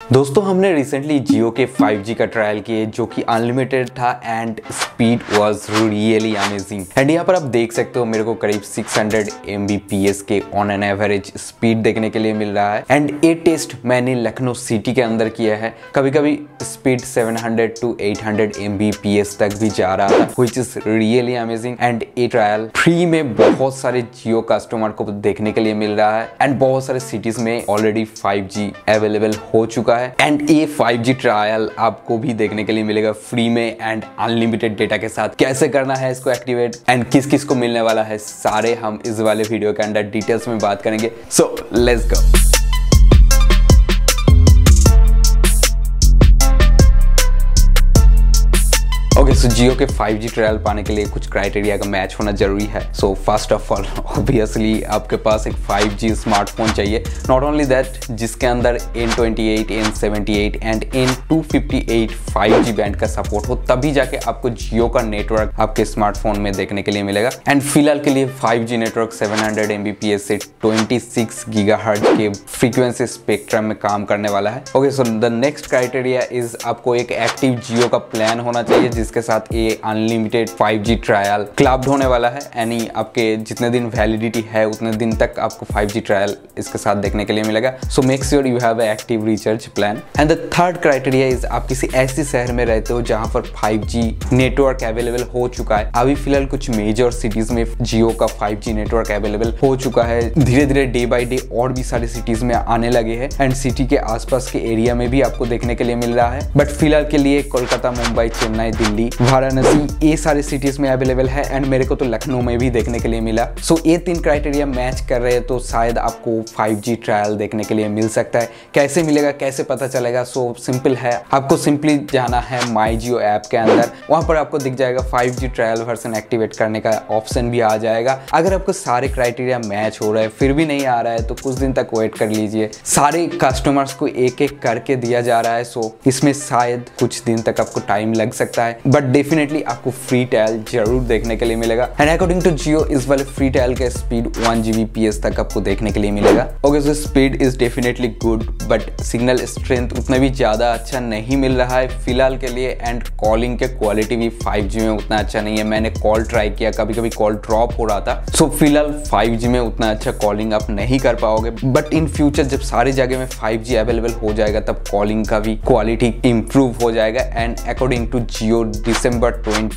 दोस्तों हमने रिसेंटली जियो के 5G का ट्रायल किए जो कि अनलिमिटेड था and speed was really amazing. And यहाँ पर आप देख सकते हो मेरे को करीब 600 Mbps के ऑन एन एवरेज स्पीड देखने के लिए मिल रहा है। एंड ये टेस्ट मैंने लखनऊ सिटी के अंदर किया है। कभी कभी स्पीड 700 to 800 Mbps तक भी जा रहा था which is really amazing. And ये ट्रायल फ्री में बहुत सारे जियो कस्टमर को देखने के लिए मिल रहा है एंड बहुत सारे सिटीज में ऑलरेडी 5G अवेलेबल हो चुका है। एंड ये 5G ट्रायल आपको भी देखने के लिए मिलेगा फ्री में एंड अनलिमिटेड डेटा के साथ। कैसे करना है इसको एक्टिवेट एंड किस किस को मिलने वाला है सारे हम इस वाले वीडियो के अंदर डिटेल्स में बात करेंगे। So let's go. Okay so जियो के 5G ट्रायल पाने के लिए कुछ क्राइटेरिया का मैच होना जरूरी है। So first of all obviously आपके पास एक 5G स्मार्टफोन चाहिए। नॉट ओनली दैट जिसके अंदर N28, N78 and N258 5G band का सपोर्ट हो, तभी जाके आपको जियो का नेटवर्क आपके स्मार्टफोन में देखने के लिए मिलेगा। एंड फिलहाल के लिए 5G नेटवर्क 700 Mbps से 26 GHz के फ्रीक्वेंसी स्पेक्ट्रम में काम करने वाला है। Okay so the next criteria is आपको एक एक्टिव जियो का प्लान होना चाहिए जिसके साथ ये अनलिमिटेड 5G ट्रायल क्लब्ड होने वाला है। यानी आपके जितने दिन वैलिडिटी है उतने दिन तक आपको 5G ट्रायल इसके साथ देखने के लिए मिलेगा। So make sure you have a active recharge plan. And the third criteria is आप किसी ऐसी शहर में रहते हो जहां पर 5G नेटवर्क अवेलेबल हो चुका है। अभी फिलहाल कुछ मेजर सिटीज में जियो का 5G नेटवर्क अवेलेबल हो चुका है। धीरे धीरे डे बाय डे और भी सारे सिटीज में आने लगे हैं एंड सिटी के आसपास के एरिया में भी आपको देखने के लिए मिल रहा है। बट फिलहाल के लिए कोलकाता, मुंबई, चेन्नई, दिल्ली, वाराणसी ये सारे सिटीज में अवेलेबल है एंड मेरे को तो लखनऊ में भी देखने के लिए मिला। सो ये तीन क्राइटेरिया मैच कर रहे हैं तो शायद आपको 5G ट्रायल देखने के लिए मिल सकता है। कैसे मिलेगा, कैसे पता चलेगा? सो सिंपल है, आपको सिंपली जाना है माई जियो ऐप के अंदर। वहां पर आपको दिख जाएगा 5G ट्रायल वर्जन एक्टिवेट करने का ऑप्शन भी आ जाएगा। अगर आपको सारे क्राइटेरिया मैच हो रहा है फिर भी नहीं आ रहा है तो कुछ दिन तक वेट कर लीजिए। सारे कस्टमर्स को एक एक करके दिया जा रहा है, सो इसमें शायद कुछ दिन तक आपको टाइम लग सकता है बट डेफिनेटली आपको फ्री ट्रायल जरूर देखने के लिए मिलेगा। एंड अकॉर्डिंग टू जियो इस वाले फ्री ट्रायल का स्पीड 1 Gbps तक आपको देखने के लिए मिलेगा। Okay so speed is definitely good but signal strength उतना भी ज्यादा अच्छा नहीं मिल रहा है फिलहाल के लिए। एंड कॉलिंग के क्वालिटी भी 5G में उतना अच्छा नहीं है। मैंने कॉल ट्राई किया, कभी कभी कॉल ड्रॉप हो रहा था। सो फिलहाल 5G में उतना अच्छा कॉलिंग आप नहीं कर पाओगे बट इन फ्यूचर जब सारी जगह में 5G अवेलेबल हो जाएगा तब कॉलिंग का भी क्वालिटी इंप्रूव हो जाएगा। एंड अकॉर्डिंग टू जियो दिसंबर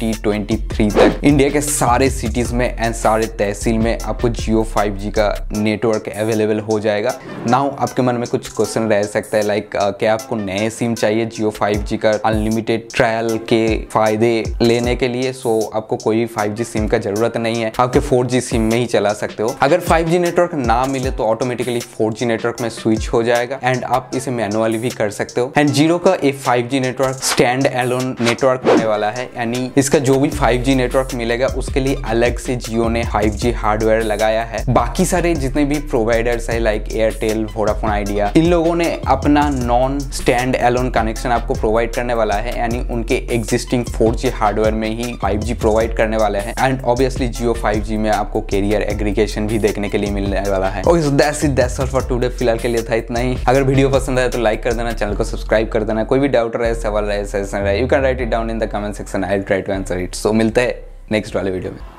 2023 तक इंडिया के सारे सिटीज में एंड सारे तहसील में आपको जियो 5G का नेटवर्क अवेलेबल हो जाएगा। नाउ आपके मन में कुछ क्वेश्चन रह सकता है लाइक क्या आपको नए सिम चाहिए जियो 5G का अनलिमिटेड ट्रायल के फायदे लेने के लिए? सो आपको कोई 5G सिम का जरूरत नहीं है, आपके 4G सिम में ही चला सकते हो। अगर 5G नेटवर्क ना मिले तो ऑटोमेटिकली 4G नेटवर्क में स्विच हो जाएगा एंड आप इसे मैनुअली भी कर सकते हो। एंड जियो का एक 5G network stand alone network होने वाला है, यानी इसका जो भी 5G नेटवर्क मिलेगा उसके लिए अलग से जियो ने 5G हार्डवेयर लगाया है। बाकी सारे जितने भी प्रोवाइडर्स है लाइक एयरटेल, वोडाफोन आइडिया, इन लोगों ने अपना नॉन स्टैंड एलोन कनेक्शन आपको प्रोवाइड करने वाला है, यानी उनके एग्जिस्टिंग 4G हार्डवेयर में ही 5G प्रोवाइड करने वाले हैं। एंड ऑब्वियसली जियो 5G में आपको कैरियर एग्रीगेशन भी देखने के लिए मिलने वाला है। Okay so that's all for today. फिलहाल के लिए था इतना ही। अगर वीडियो पसंद आए तो लाइक कर देना, चैनल को सब्सक्राइब कर देना। कोई भी डाउट रहे, सवाल रहे, सजेशन रहे, you can write it down in the comment section, I will try to answer it. So मिलते हैं नेक्स्ट वाले वीडियो में।